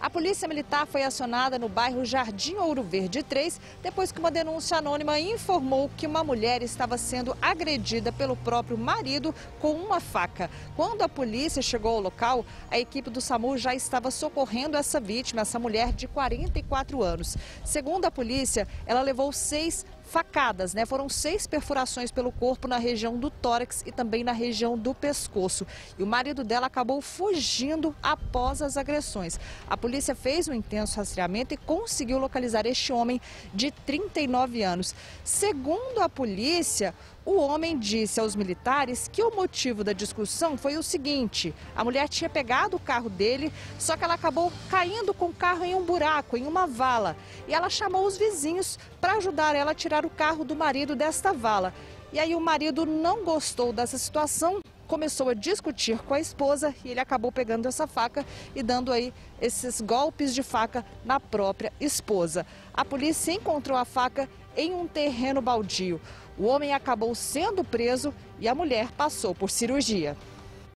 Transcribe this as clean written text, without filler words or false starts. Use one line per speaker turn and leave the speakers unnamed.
A polícia militar foi acionada no bairro Jardim Ouro Verde 3, depois que uma denúncia anônima informou que uma mulher estava sendo agredida pelo próprio marido com uma faca. Quando a polícia chegou ao local, a equipe do SAMU já estava socorrendo essa vítima, essa mulher de 44 anos. Segundo a polícia, ela levou 6 facadas, né? Foram 6 perfurações pelo corpo na região do tórax e também na região do pescoço. E o marido dela acabou fugindo após as agressões. A polícia fez um intenso rastreamento e conseguiu localizar este homem de 39 anos. Segundo a polícia, o homem disse aos militares que o motivo da discussão foi o seguinte: a mulher tinha pegado o carro dele, só que ela acabou caindo com o carro em um buraco, em uma vala. E ela chamou os vizinhos para ajudar ela a tirar o carro do marido desta vala. E aí o marido não gostou dessa situação, começou a discutir com a esposa e ele acabou pegando essa faca e dando aí esses golpes de faca na própria esposa. A polícia encontrou a faca em um terreno baldio. O homem acabou sendo preso e a mulher passou por cirurgia.